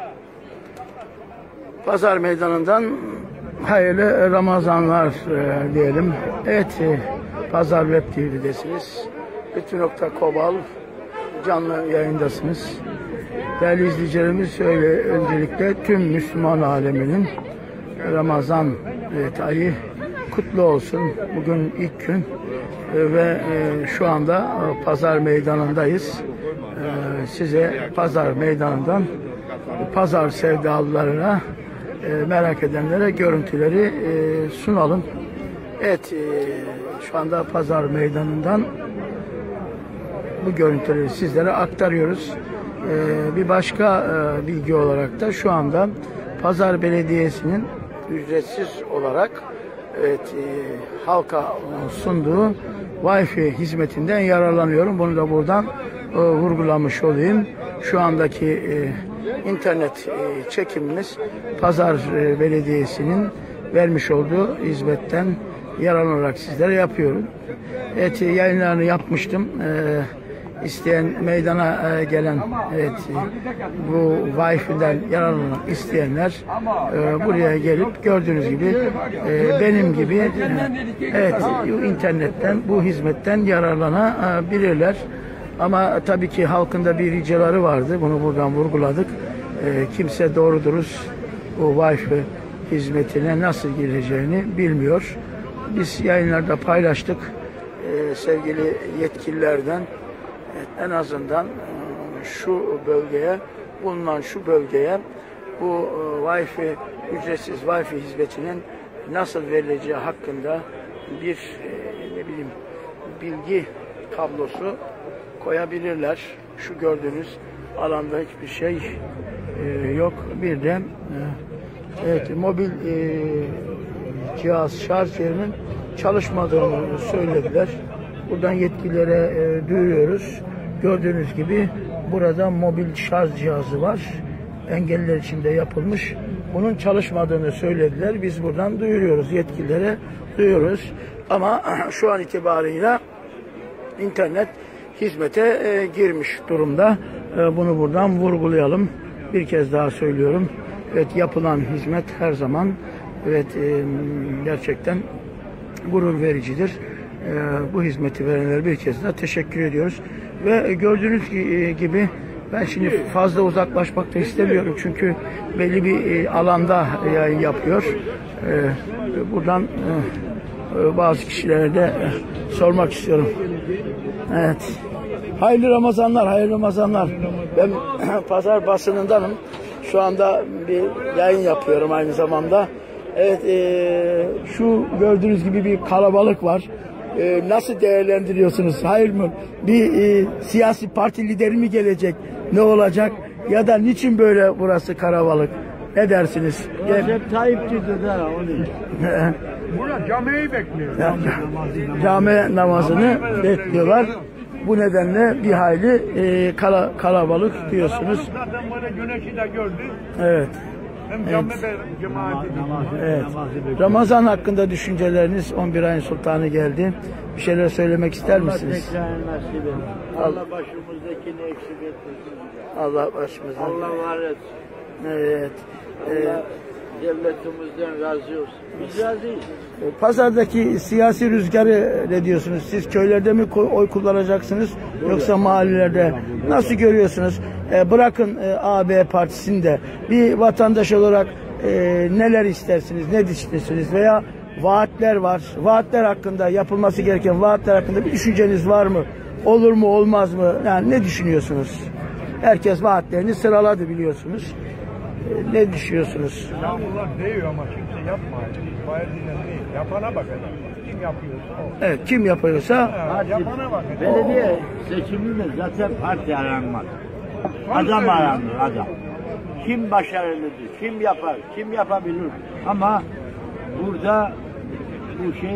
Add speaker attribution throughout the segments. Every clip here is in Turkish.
Speaker 1: Pazar meydanından hayırlı Ramazanlar diyelim. Evet, Pazar Web TV'desiniz. Ütü.Kobal canlı yayındasınız. Değerli izleyicilerimiz, öncelikle tüm Müslüman aleminin Ramazan ayı kutlu olsun. Bugün ilk gün ve şu anda Pazar meydanındayız. Size Pazar meydanından pazar sevdalılarına, merak edenlere görüntüleri sunalım. Evet, şu anda Pazar meydanından bu görüntüleri sizlere aktarıyoruz. Bir başka bilgi olarak da şu anda Pazar Belediyesi'nin ücretsiz olarak halka sunduğu Wi-Fi hizmetinden yararlanıyorum. Bunu da buradan vurgulamış olayım. Şu andaki internet çekimimiz Pazar Belediyesi'nin vermiş olduğu hizmetten yararlanarak sizlere yapıyorum. Evet, yayınlarını yapmıştım. İsteyen meydana gelen bu Wi-Fi'den yararlanmak isteyenler buraya gelip gördüğünüz gibi benim gibi internetten bu hizmetten yararlanabilirler. Ama tabii ki halkın da bir ricaları vardı. Bunu buradan vurguladık. Kimse doğru dürüst bu Wi-Fi hizmetine nasıl gireceğini bilmiyor. Biz yayınlarda paylaştık. Sevgili yetkililerden en azından şu bölgeye, bulunan şu bölgeye bu Wi-Fi, ücretsiz Wi-Fi hizmetinin nasıl verileceği hakkında bir bilgi tablosu koyabilirler. Şu gördüğünüz alanda hiçbir şey yok. Bir de mobil cihaz şarj yerinin çalışmadığını söylediler. Buradan yetkililere duyuruyoruz. Gördüğünüz gibi burada mobil şarj cihazı var. Engelliler için de yapılmış. Bunun çalışmadığını söylediler. Biz buradan duyuruyoruz. Yetkililere duyuruyoruz. Ama şu an itibarıyla internet hizmete girmiş durumda. Bunu buradan vurgulayalım. Bir kez daha söylüyorum. Evet, yapılan hizmet her zaman gerçekten gurur vericidir. Bu hizmeti verenlere bir kez daha teşekkür ediyoruz. Ve gördüğünüz gibi ben şimdi fazla uzaklaşmak da istemiyorum. Çünkü belli bir alanda yayın yapıyor. Buradan bazı kişilere de sormak istiyorum. Evet. Hayırlı Ramazanlar, hayırlı Ramazanlar. Ben Pazar basınındanım. Şu anda bir yayın yapıyorum aynı zamanda. Evet, şu gördüğünüz gibi bir kalabalık var. Nasıl değerlendiriyorsunuz? Hayır mı? Bir siyasi parti lideri mi gelecek? Ne olacak? Ya da niçin böyle burası kalabalık? Ne dersiniz?
Speaker 2: Recep Tayyip dedi de onu.
Speaker 3: Burada camiyi bekliyor.
Speaker 1: Cami namazını bekliyorlar. Bu nedenle bir hayli kalabalık diyorsunuz.
Speaker 3: Zaten böyle güneşi de gördü.
Speaker 1: Evet.
Speaker 3: Hem cami de cemaati.
Speaker 1: Evet. Ramazan hakkında düşünceleriniz, 11 ayın sultanı geldi. Bir şeyler söylemek ister misiniz?
Speaker 2: Allah başımızdakini eksik etmesin.
Speaker 1: Allah başımızdan.
Speaker 2: Allah var etsin.
Speaker 1: Evet.
Speaker 2: Allah devletimizden razı olsun. Biz razıyız.
Speaker 1: Pazardaki siyasi rüzgarı ne diyorsunuz? Siz köylerde mi oy kullanacaksınız yoksa mahallelerde? Nasıl görüyorsunuz? Bırakın AB partisinde bir vatandaş olarak neler istersiniz, ne düşünürsünüz veya vaatler var. Vaatler hakkında, yapılması gereken vaatler hakkında bir düşünceniz var mı? Olur mu, olmaz mı? Yani ne düşünüyorsunuz? Herkes vaatlerini sıraladı biliyorsunuz. Ne düşünüyorsunuz?
Speaker 3: Yağmurlar değiyor ama kimse yapmıyor. Bayezid'den değil. Yapana bak. Kim yapıyorsa o.
Speaker 1: Evet, kim yapıyorsa
Speaker 3: Yapana bak.
Speaker 2: Belediye seçiminde zaten parti aranmaz. Adam aranır, adam. Kim başarılıdır, kim yapar, kim yapabilir. Ama burada bu şey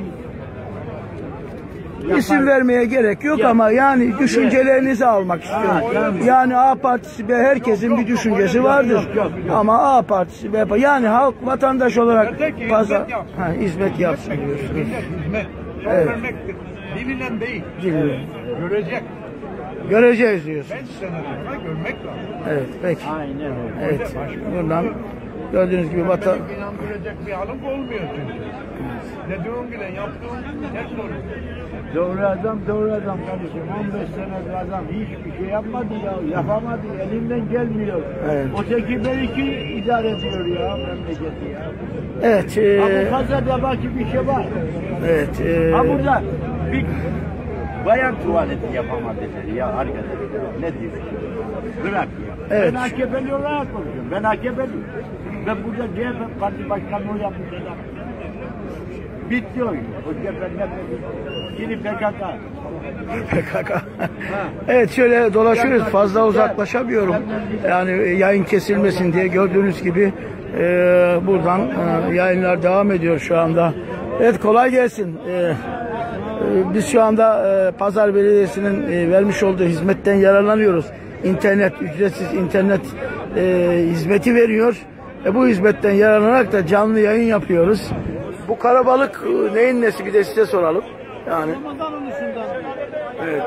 Speaker 1: İsim vermeye gerek yok ama yani düşüncelerinizi almak istiyorum. Yani A Partisi ve herkesin bir düşüncesi vardır. Ama A Partisi ve yani halk vatandaş olarak hizmet yapsın diyorsunuz.
Speaker 3: Hizmet.
Speaker 1: Evet.
Speaker 3: Vermektir. Dilinden değil.
Speaker 1: Dilinden.
Speaker 3: Görecek.
Speaker 1: Göreceğiz diyorsun.
Speaker 3: 5 sene sonra görmek lazım.
Speaker 1: Evet, peki.
Speaker 2: Aynen öyle.
Speaker 1: Evet, buradan gördüğünüz gibi vatan...
Speaker 3: İnandıracak bir halim olmuyor çünkü. Dediğin gibi yaptığım tek soru.
Speaker 2: Doğru adam kardeşim. 15 senedir adam hiçbir şey yapmadı ya. Yapamadı. Elinden gelmiyor.
Speaker 1: Evet.
Speaker 2: Öteki belki idare ediyor ya memleketi ya.
Speaker 1: Evet,
Speaker 2: Bu pazarda belki bir şey var.
Speaker 1: evet.
Speaker 2: Ha burada bir bayan tuvaleti yapamadılar ya arkadaşlar. Ne diyorsun? Bırak ya.
Speaker 1: Evet.
Speaker 2: Ben AKP'li olarak konuşuyorum. Ben AKP'liyim. Ben burada CHP parti başkanlığı yapmış adam. Bitti oyun. O CHP nefret. Şimdi PKK.
Speaker 1: PKK. Evet, şöyle dolaşıyoruz. Fazla uzaklaşamıyorum. Yani yayın kesilmesin diye gördüğünüz gibi buradan yayınlar devam ediyor şu anda. Evet, kolay gelsin. Biz şu anda Pazar Belediyesi'nin vermiş olduğu hizmetten yararlanıyoruz. İnternet, ücretsiz internet hizmeti veriyor. Bu hizmetten yararlanarak da canlı yayın yapıyoruz. Bu karabalık neyin nesi, bir de size soralım. Yani evet,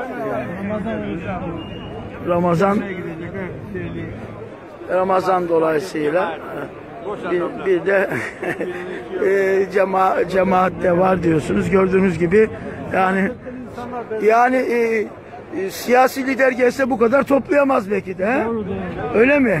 Speaker 1: Ramazan dolayısıyla bir de cemaat de var diyorsunuz. Gördüğünüz gibi yani siyasi lider gelse bu kadar toplayamaz belki de. He? Öyle mi?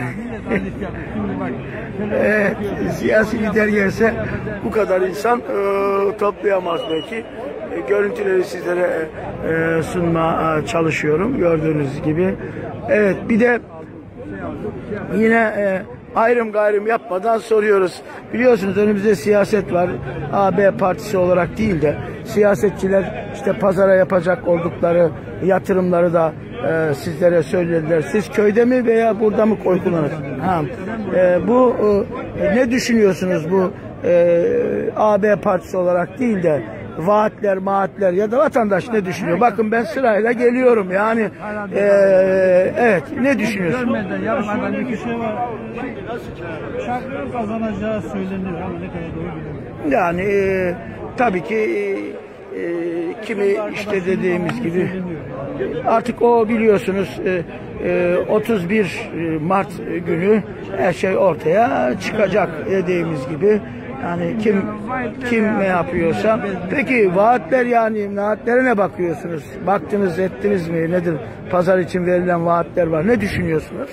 Speaker 1: Evet, siyasi lider gelse bu kadar insan toplayamaz belki. Görüntüleri sizlere sunma çalışıyorum gördüğünüz gibi. Evet, bir de yine ayrım gayrım yapmadan soruyoruz. Biliyorsunuz önümüzde siyaset var. AB partisi olarak değil de siyasetçiler işte pazara yapacak oldukları yatırımları da sizlere söylediler. Siz köyde mi veya burada mı oy kullanırsınız? Bu ne düşünüyorsunuz bu AB partisi olarak değil de vaatler ya da vatandaş ne düşünüyor? Bakın ben sırayla geliyorum yani evet, ne düşünüyorsun?
Speaker 4: Yarım adam bir kişi var. Şarkının kazanacağı söylenir ama ne kadar doğru bilmiyorum.
Speaker 1: Yani tabii ki kimi işte dediğimiz gibi artık o biliyorsunuz 31 Mart günü her şey ortaya çıkacak dediğimiz gibi. Yani kim ne yapıyorsa. Peki vaatler, yani vaatlere ne bakıyorsunuz? Baktınız, ettiniz mi? Nedir? Pazar için verilen vaatler var. Ne düşünüyorsunuz?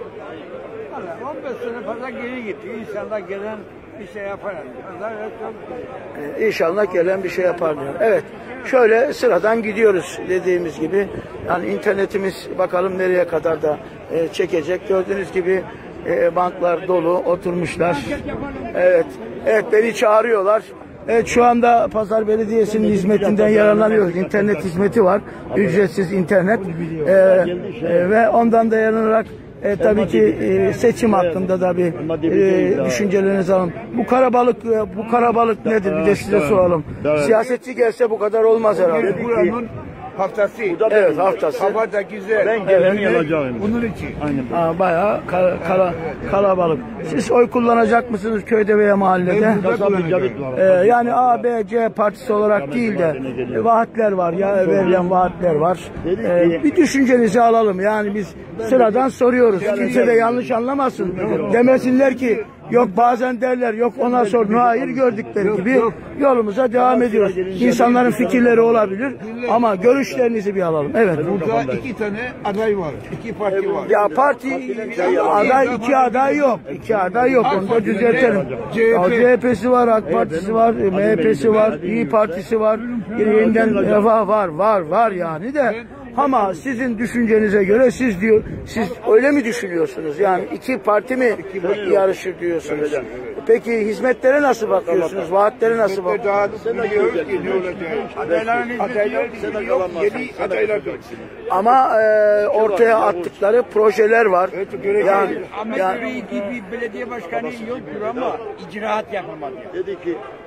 Speaker 4: 15 sene fazla geri gitti. İnşallah gelen bir şey yapar.
Speaker 1: İnşallah gelen bir şey yapar diyor. Evet. Şöyle sıradan gidiyoruz dediğimiz gibi. Yani internetimiz bakalım nereye kadar da çekecek. Gördüğünüz gibi banklar dolu, oturmuşlar. Evet. Evet, beni çağırıyorlar. Evet, şu anda Pazar Belediyesi'nin hizmetinden yararlanıyoruz. İnternet hizmeti var. Ücretsiz internet. Ve ondan da yararlanarak tabii ki seçim hakkında da bir düşüncelerinizi alalım. Bu karabalık nedir? Bir de size soralım. Siyasetçi gelse bu kadar olmaz herhalde.
Speaker 3: Buranın haftası.
Speaker 1: Evet, haftası.
Speaker 3: Hava da güzel.
Speaker 2: Ben geleni yapacağım.
Speaker 3: Bunun için.
Speaker 2: Aynen.
Speaker 1: Bayağı kalabalık. Siz oy kullanacak mısınız köyde veya mahallede? Yani A, B, C partisi olarak değil de vaatler var ya, verilen vaatler var. Bir düşüncenizi alalım. Yani biz sıradan soruyoruz. Kimse de yanlış anlamasın. Demesinler ki yok, bazen derler yok ona sor. Hayır, gördükleri gibi yolumuza devam ediyoruz. İnsanların fikirleri olabilir ama görüşlerinizi bir alalım. Evet.
Speaker 3: Burada 2 tane aday var. 2 parti var.
Speaker 1: Ya iki aday yok. 2 aday yok. Onu da düzeltelim. CHP'si var, AK Partisi var, MHP'si var, İYİ Partisi var. Yeniden Refah var yani de. Ama sizin düşüncenize göre siz öyle mi düşünüyorsunuz? Yani 2 parti mi yarışır diyorsunuz? Peki hizmetlere nasıl bakıyorsunuz? Vaatlere nasıl bakıyorsunuz?
Speaker 3: Daha biliyoruz ki ne olacak. Adaylar yeni adaylar.
Speaker 1: Ama ortaya attıkları projeler var. Yani
Speaker 4: Bir belediye başkanı yoktur ama icraat yapamadı.
Speaker 2: Dedi ki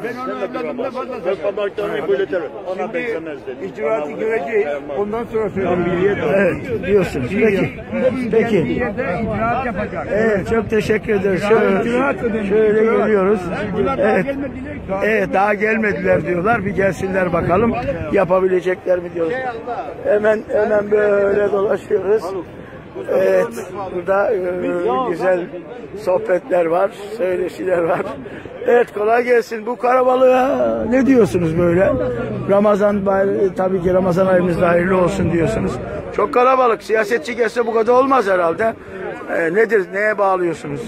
Speaker 3: Ben onu evladımda fazla
Speaker 2: Ben
Speaker 3: severim.
Speaker 2: kabartlarını böleterim. Ona benzemez dedi.
Speaker 3: İcraatı göreceğiz. Ondan sonra söyleyeyim.
Speaker 1: Evet diyorsunuz. Peki. Peki.
Speaker 3: Bir yerde icraat yapacak.
Speaker 1: Evet çok teşekkür ederiz. Şöyle geliyoruz. Evet. Evet daha gelmediler diyorlar. Bir gelsinler bakalım yapabilecekler mi diyoruz. Hemen böyle dolaşıyoruz. Evet burada güzel sohbetler var, söyleşiler var. Evet kolay gelsin. Bu karabalığa ne diyorsunuz böyle? Ramazan tabii ki Ramazan ayımız da hayırlı olsun diyorsunuz. Çok kalabalık. Siyasetçi gelse bu kadar olmaz herhalde. Nedir? Neye bağlıyorsunuz?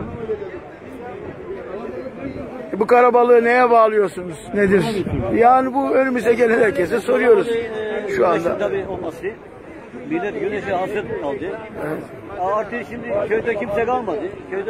Speaker 1: Bu karabalığı neye bağlıyorsunuz? Nedir? Yani bu önümüze gelen herkese soruyoruz şu anda.
Speaker 5: Tabii olması. Millet güneşe hasret kaldı. Evet. Artık şimdi köyde kimse kalmadı. Köyde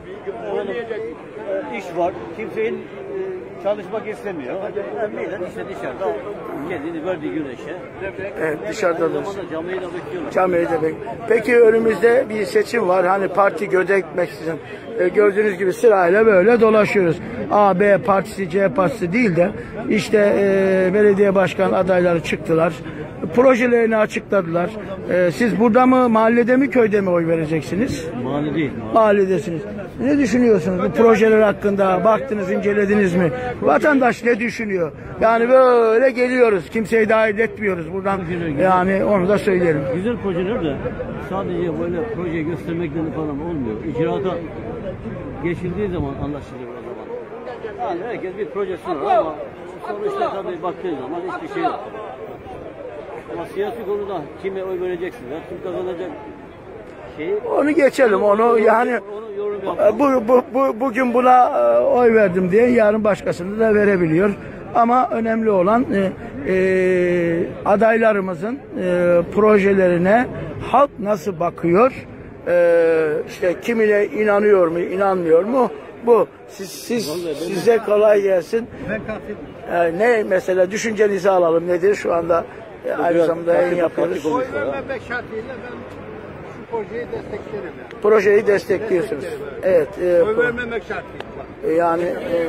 Speaker 5: iş var. Kimsenin çalışmak istemiyor. Millet işte dışarıda kendini verdi güneşe.
Speaker 1: Evet dışarıda da.
Speaker 5: Camiyi de bekliyorlar.
Speaker 1: Camiyi de bekliyorlar. Peki önümüzde bir seçim var. Hani parti gözetmeksizin. Gördüğünüz gibi sırayla böyle dolaşıyoruz. A, B partisi, C partisi değil de işte belediye başkan adayları çıktılar. Projelerini açıkladılar. Siz burada mı, mahallede mi, köyde mi oy vereceksiniz?
Speaker 5: Mahalle değil.
Speaker 1: Mahalledesiniz. Ne düşünüyorsunuz bu projeler hakkında? Baktınız, incelediniz mi? Vatandaş ne düşünüyor? Yani böyle geliyoruz. Kimseyi dahil etmiyoruz buradan. Yani onu da söyleyelim.
Speaker 5: Güzel projeler de sadece böyle proje göstermekle falan olmuyor. İcraata geçildiği zaman anlaşılıyor o zaman. Yani herkes bir projesi var ama sonuçta tabii baktığı zaman hiçbir şey yok. Ama siyasi konuda kime oy vereceksin ya? Kim kazanacak şeyi?
Speaker 1: Onu geçelim. Onu yani bugün buna oy verdim diye yarın başkasını da verebiliyor. Ama önemli olan adaylarımızın projelerine halk nasıl bakıyor? İşte kimine inanıyor mu, inanmıyor mu? Bu. Size kolay gelsin. Ne mesela düşüncenizi alalım. Nedir şu anda? Aynı zamanda yayın yapıyoruz.
Speaker 3: Oy vermemek şartıyla ben şu projeyi desteklerim.
Speaker 1: Projeyi destekliyorsunuz. Evet.
Speaker 3: Oy vermemek şartıyla.
Speaker 1: Yani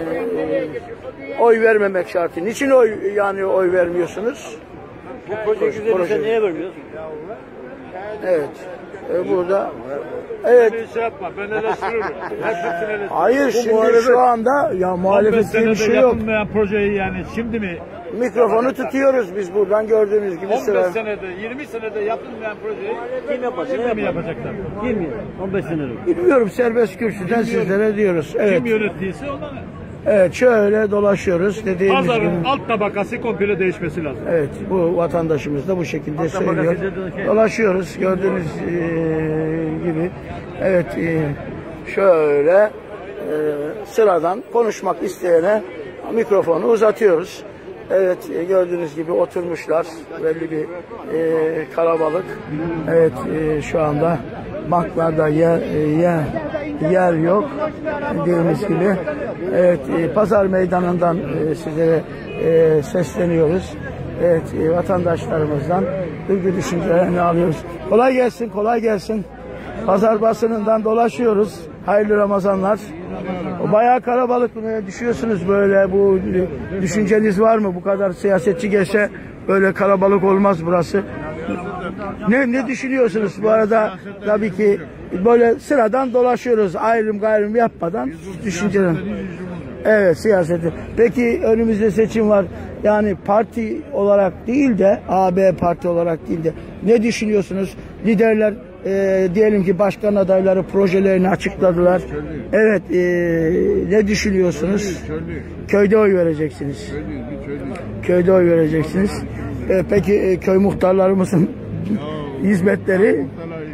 Speaker 1: oy vermemek şartı. Niçin oy vermiyorsunuz?
Speaker 5: Bu proje güzelse niye vermiyorsun?
Speaker 1: Evet. Burada evet.
Speaker 3: Bir şey yapma, ben eleştiririm.
Speaker 1: Hayır şimdi şu anda ya muhalefet diye bir şey yok.
Speaker 3: Yapılmayan projeyi yani şimdi mi?
Speaker 1: Mikrofonu tutuyoruz biz buradan gördüğünüz gibi
Speaker 3: 15
Speaker 1: sıra.
Speaker 3: senede, 20 senede yapılmayan projeyi
Speaker 5: Kim yapacak?
Speaker 3: şimdi mi yapacaklar?
Speaker 5: Kim? 15 senelik.
Speaker 1: Bilmiyorum serbest kürsüden sizlere diyoruz. Evet.
Speaker 3: Kim yönettiyse ona ne?
Speaker 1: Evet şöyle dolaşıyoruz dediğimiz gibi.
Speaker 3: Pazarın alt tabakası komple değişmesi lazım.
Speaker 1: Evet bu vatandaşımız da bu şekilde söylüyor. Dolaşıyoruz gördüğünüz gibi. Evet şöyle sıradan konuşmak isteyene mikrofonu uzatıyoruz. Evet gördüğünüz gibi oturmuşlar belli bir kalabalık. Evet şu anda banklarda yer yok dediğimiz gibi. Evet pazar meydanından sizlere sesleniyoruz. Evet vatandaşlarımızdan duygu düşüncelerini alıyoruz. Kolay gelsin, kolay gelsin. Pazar basınından dolaşıyoruz. Hayırlı Ramazanlar. O bayağı kalabalık. Düşüyorsunuz böyle bu düşünceniz var mı? Bu kadar siyasetçi gelse böyle kalabalık olmaz burası. Ne düşünüyorsunuz bu arada? Tabii ki böyle sıradan dolaşıyoruz ayrım gayrım yapmadan düşünceler. Evet siyaseti. Peki önümüzde seçim var. Yani parti olarak değil de AB parti olarak değil de ne düşünüyorsunuz? Liderler diyelim ki başkan adayları projelerini açıkladılar. Evet ne düşünüyorsunuz? Köyde oy vereceksiniz. Köyde oy vereceksiniz. Peki köy muhtarlarımızın hizmetleri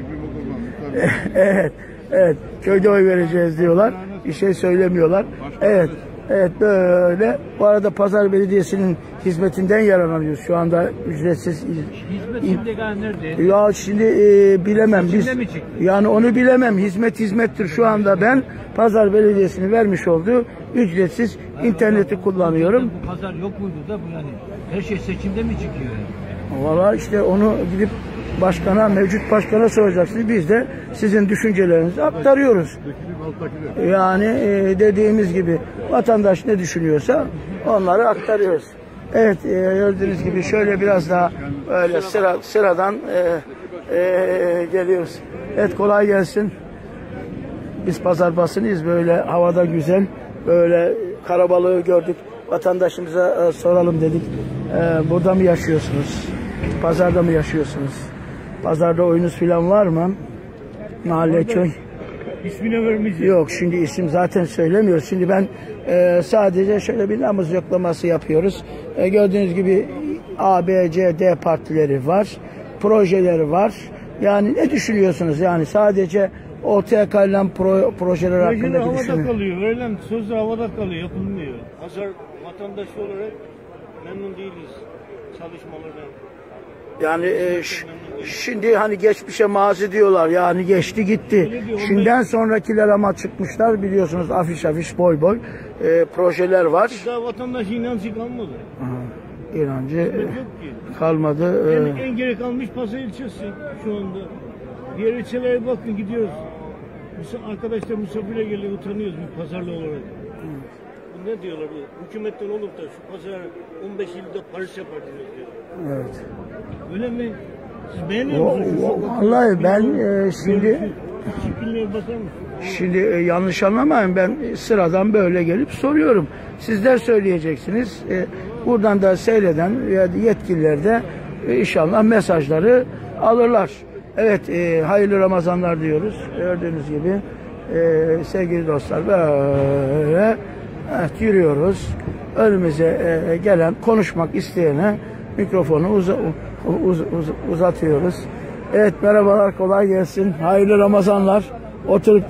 Speaker 1: evet köyde oy vereceğiz diyorlar. Bir şey söylemiyorlar. Evet böyle. Bu arada Pazar Belediyesi'nin hizmetinden yararlanıyoruz. Şu anda ücretsiz.
Speaker 3: Hizmet nerede?
Speaker 1: Ya şimdi bilemem biz. Yani onu bilemem. Hizmettir. Şu anda ben Pazar Belediyesi'nin vermiş olduğu ücretsiz interneti kullanıyorum.
Speaker 4: Bu pazar yok muydu da bu yani? Her şey seçimde mi çıkıyor?
Speaker 1: Valla işte onu gidip başkana, mevcut başkana soracaksınız. Biz de sizin düşüncelerinizi aktarıyoruz. Yani dediğimiz gibi vatandaş ne düşünüyorsa onları aktarıyoruz. Evet, gördüğünüz gibi şöyle biraz daha böyle sıradan geliyoruz. Evet, kolay gelsin. Biz pazar basınıyız, böyle havada güzel, böyle karabalığı gördük. Vatandaşımıza soralım dedik. Burada mı yaşıyorsunuz? Pazarda mı yaşıyorsunuz? Pazarda oyunuz falan var mı? Mahalle, köy?
Speaker 4: İsmini vermeyeceğim.
Speaker 1: Yok, şimdi isim zaten söylemiyoruz. Şimdi ben sadece şöyle bir nabız yoklaması yapıyoruz. Gördüğünüz gibi A, B, C, D partileri var. Projeleri var. Yani ne düşünüyorsunuz? Yani sadece ortaya koyulan projeler hakkındaki
Speaker 4: havada
Speaker 1: düşünün.
Speaker 4: kalıyor. Verilen sözler havada kalıyor. Yapılmıyor. Pazar vatandaşı olarak memnun değiliz çalışmalardan.
Speaker 1: Yani şimdi hani geçmişe mazi diyorlar, yani geçti gitti. Şimdiden sonrakiler ama çıkmışlar, biliyorsunuz, afiş boy projeler var.
Speaker 4: Daha vatandaş inancı kalmadı.
Speaker 1: İnancı kalmadı.
Speaker 4: En geri kalmış Pazar ilçesi şu anda. Diğer ilçelere bakın, gidiyoruz. Arkadaşlar misafire geliyor, utanıyoruz bir pazarlı olarak. Ne diyorlar? Hükümetten olup da şu pazar 15 yılda Paris yapardınız diyor.
Speaker 1: Evet.
Speaker 4: Öyle mi? Siz beğeniyor musunuz?
Speaker 1: Vallahi ben şimdi
Speaker 4: Çirkinliğe bakar mısınız?
Speaker 1: Şimdi yanlış anlamayın, ben sıradan böyle gelip soruyorum. Sizler söyleyeceksiniz. Buradan da seyreden veya yetkililer de inşallah mesajları alırlar. Evet, hayırlı Ramazanlar diyoruz. Gördüğünüz gibi sevgili dostlar, böyle yürüyoruz. Önümüze gelen, konuşmak isteyene mikrofonu uzatıyoruz. Evet, merhabalar, kolay gelsin. Hayırlı Ramazanlar. Oturup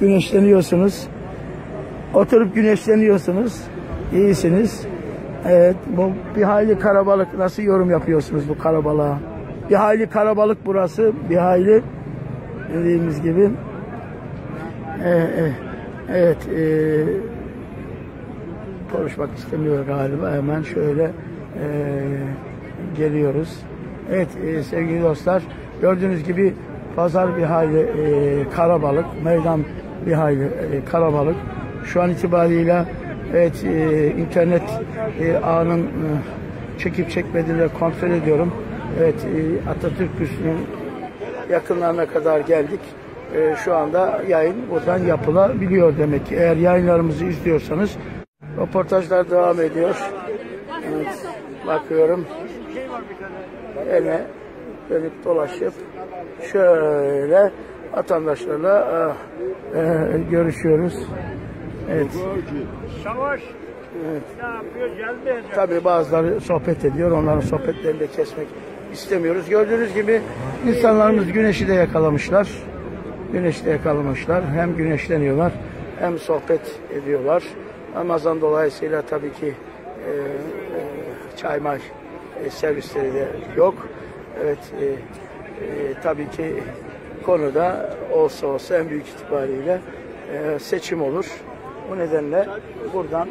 Speaker 1: güneşleniyorsunuz. İyisiniz. Evet, bu bir hayli kalabalık. Nasıl yorum yapıyorsunuz bu kalabalığa? Bir hayli kalabalık burası. Bir hayli, dediğimiz gibi. Evet. Konuşmak istemiyor galiba. Hemen şöyle geliyoruz. Evet, sevgili dostlar, gördüğünüz gibi pazar bir hayli kalabalık, meydan bir hayli kalabalık. Şu an itibariyle evet, internet ağının çekip çekmediğini kontrol ediyorum. Evet, Atatürk Büstü'nün yakınlarına kadar geldik. Şu anda yayın buradan yapılabiliyor demek ki. Eğer yayınlarımızı izliyorsanız, röportajlar devam ediyor. Evet, bakıyorum. Yine dönüp dolaşıp şöyle vatandaşlarla görüşüyoruz. Evet.
Speaker 3: Savaş.
Speaker 1: Evet.
Speaker 3: Ne yapıyor? Geldi.
Speaker 1: Tabii bazıları sohbet ediyor. Onların sohbetlerini de kesmek istemiyoruz. Gördüğünüz gibi insanlarımız güneşi de yakalamışlar. Hem güneşleniyorlar hem sohbet ediyorlar. Ramazan dolayısıyla tabii ki çay may servisleri de yok. Evet, tabii ki konuda olsa en büyük itibariyle seçim olur. Bu nedenle buradan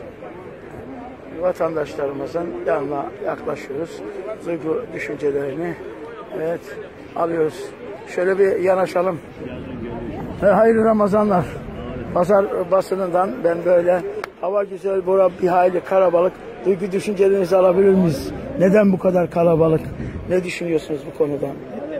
Speaker 1: vatandaşlarımızın yanına yaklaşıyoruz. Duygu düşüncelerini alıyoruz. Şöyle bir yanaşalım. Hayırlı Ramazanlar. Pazar basınından ben böyle, hava güzel, bura bir hayli kalabalık. Duygu düşüncelerinizi alabilir miyiz? Neden bu kadar kalabalık? Ne düşünüyorsunuz bu konuda?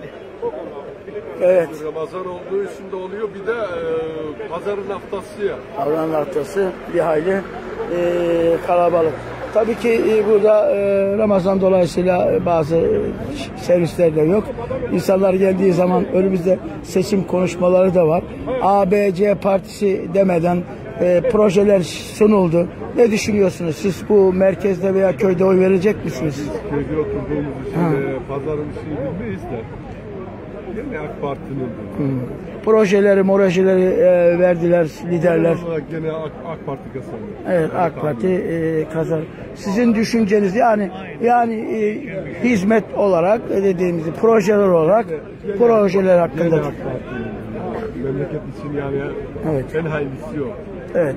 Speaker 1: Evet.
Speaker 6: Ramazan olduğu için de oluyor. Bir de pazarın haftası ya.
Speaker 1: Pazarın haftası bir hayli kalabalık. Tabii ki burada Ramazan dolayısıyla bazı servisler de yok. İnsanlar geldiği zaman önümüzde seçim konuşmaları da var. A, B, C partisi demeden projeler sunuldu. Ne düşünüyorsunuz? Siz bu merkezde veya köyde oy verecek misiniz?
Speaker 6: Köyde oturduğumuz için pazarın şeyi bilmeyiz de. Yine AK Parti'nin.
Speaker 1: Projeleri verdiler liderler.
Speaker 6: Genel olarak gene AK Parti kazandı.
Speaker 1: Evet, AK Parti kazandı. Sizin düşünceniz yani hizmet olarak dediğimiz projeler olarak projeler hakkında.
Speaker 6: Gene AK Parti. Memleket için yani
Speaker 1: Evet.
Speaker 6: en hayırlısı yok.
Speaker 1: Evet,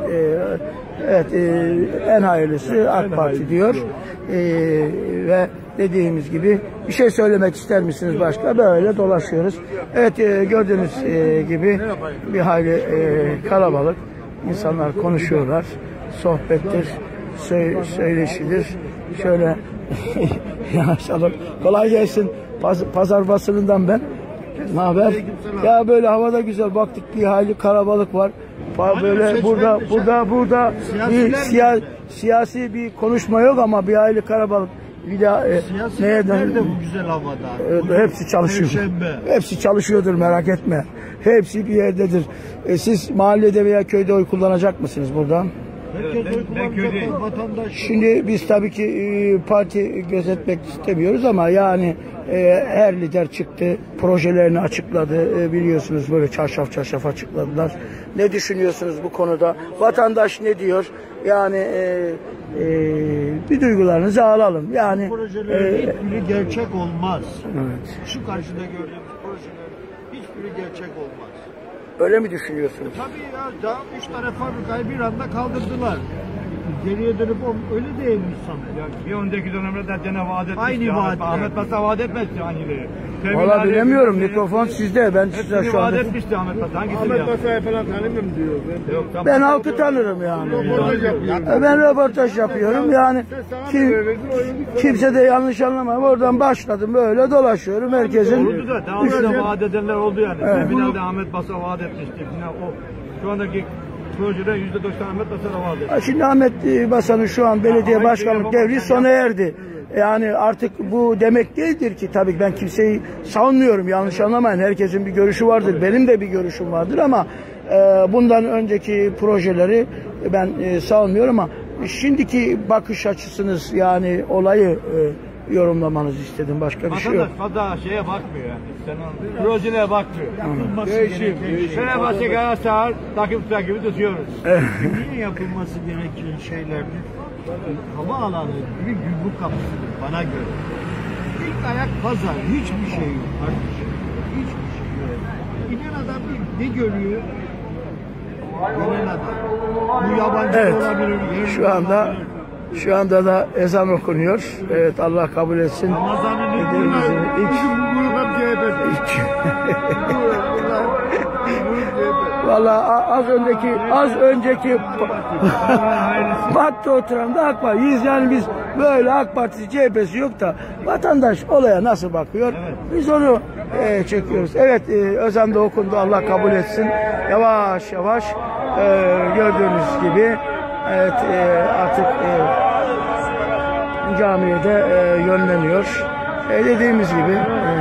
Speaker 1: en hayırlısı AK Parti diyor. Ve dediğimiz gibi bir şey söylemek ister misiniz başka? Böyle dolaşıyoruz. Evet, gördüğünüz gibi bir hayli kalabalık. İnsanlar konuşuyorlar. Sohbettir, söyleşidir. Şöyle yanaşalım. Kolay gelsin. Pazar basınından ben. Ne haber? Ya böyle havada güzel baktık, bir hayli kalabalık var. Böyle burada bir siyasi bir konuşma yok ama bir hayli kalabalık. Bir daha
Speaker 4: nerede bu güzel havada?
Speaker 1: Hepsi çalışıyor. Hepsi çalışıyordur, merak etme. Hepsi bir yerdedir. Siz mahallede veya köyde oy kullanacak mısınız buradan? Şimdi biz tabii ki parti gözetmek istemiyoruz ama yani her lider çıktı, projelerini açıkladı, biliyorsunuz böyle çarşaf açıkladılar. Ne düşünüyorsunuz bu konuda? Vatandaş ne diyor? Yani bir duygularınızı alalım. Yani
Speaker 4: projelerin hiçbiri gerçek olmaz.
Speaker 1: Evet.
Speaker 4: Şu karşıda gördüğümüz projelerin hiçbiri gerçek olmaz.
Speaker 1: Öyle mi düşünüyorsunuz?
Speaker 4: Tabii ya, daha 3 tane fabrikayı bir anda kaldırdılar. Geriye dönüp öyle değilmiş sanırım.
Speaker 3: Bir önceki dönemde de gene vaat etmişti.
Speaker 4: Aynı vaatler.
Speaker 3: Ahmet Paşa vaat etmezdi hangileri.
Speaker 1: Valla bilemiyorum. Mikrofon sizde. Ben size şu
Speaker 3: vaat
Speaker 1: anda...
Speaker 3: etmişti Ahmet Paşa. Hangisini yaptı?
Speaker 4: Ahmet Paşa'yı falan tanımıyorum diyor.
Speaker 3: Yok,
Speaker 1: Ben halkı tanırım yani.
Speaker 4: Röportaj yapıyorum.
Speaker 1: Ben röportaj yapıyorum. Yani kimse de yanlış anlamam. Oradan başladım böyle dolaşıyorum. Herkesin
Speaker 3: Oldu da daha önce vaat edenler oldu yani. Evet. Finalde Ahmet Paşa vaat etmişti. Final o şu andaki projede %90 Ahmet Paşa'da vaat etti.
Speaker 1: Şimdi Ahmet Basan'ın şu an belediye başkanlık devri sona erdi. Yani artık bu demek değildir ki, tabii ben kimseyi savunmuyorum, yanlış anlamayın, herkesin bir görüşü vardır, benim de bir görüşüm vardır ama bundan önceki projeleri ben savunmuyorum ama şimdiki bakış açısınız, yani olayı yorumlamanızı istedim, başka bir şey yok.
Speaker 3: Fazla şeye bakmıyor yani. Sen projelere bakmıyor. Değişim. Fenerbahçe Galatasaray takım gibi tutuyoruz.
Speaker 4: Niye yapılması gereken şeylerdir? Havaalanı bir gümrük kapısıdır bana göre. İlk ayak pazar, hiçbir şey yok kardeşim. Hiçbir şey yok. Giden adam ne görüyor? Gelen adam. Bu yabancı olabilir.
Speaker 1: Şu anda da ezan okunuyor. Evet, Allah kabul etsin.
Speaker 4: Ramazan'ın ilk günü.
Speaker 1: Valla az önceki parkta oturan da AK Parti'yiz. Yani biz böyle AK Partisi CHP'si yok da vatandaş olaya nasıl bakıyor? Biz onu çekiyoruz. Evet, ezan da okundu, Allah kabul etsin. Yavaş yavaş gördüğünüz gibi evet, artık camiye de yönleniyor. Dediğimiz gibi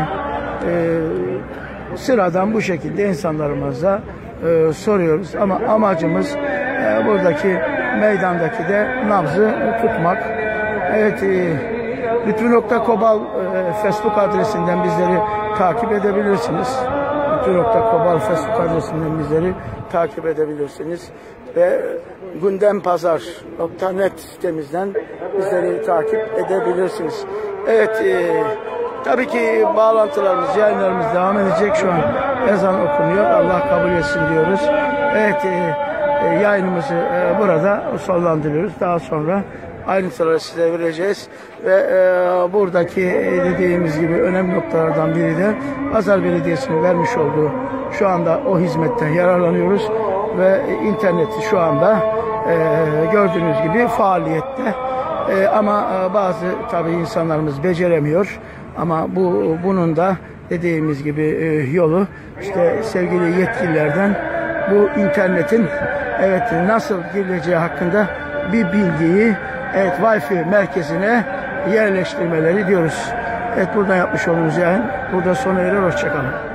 Speaker 1: sıradan bu şekilde insanlarımıza soruyoruz ama amacımız buradaki meydandaki de nabzı tutmak. Evet, Lütfü.Kobal Facebook adresinden bizleri takip edebilirsiniz. Lütfü.Kobal Facebook adresinden bizleri takip edebilirsiniz ve gündempazar.net sitemizden bizleri takip edebilirsiniz. Evet, tabii ki bağlantılarımız, yayınlarımız devam edecek. Şu an ezan okunuyor. Allah kabul etsin diyoruz. Evet, yayınımızı burada sonlandırıyoruz. Daha sonra ayrıntıları size vereceğiz. Ve buradaki dediğimiz gibi önemli noktalardan biri de Pazar Belediyesi'nin vermiş olduğu, şu anda o hizmetten yararlanıyoruz. Ve interneti şu anda gördüğünüz gibi faaliyette. Ama bazı tabii insanlarımız beceremiyor. Ama bunun da dediğimiz gibi yolu işte sevgili yetkililerden bu internetin evet nasıl girileceği hakkında bir bilgiyi evet Wi-Fi merkezine yerleştirmeleri diyoruz. Evet, buradan yapmış olduğumuz yayın burada sona erer. Hoşçakalın.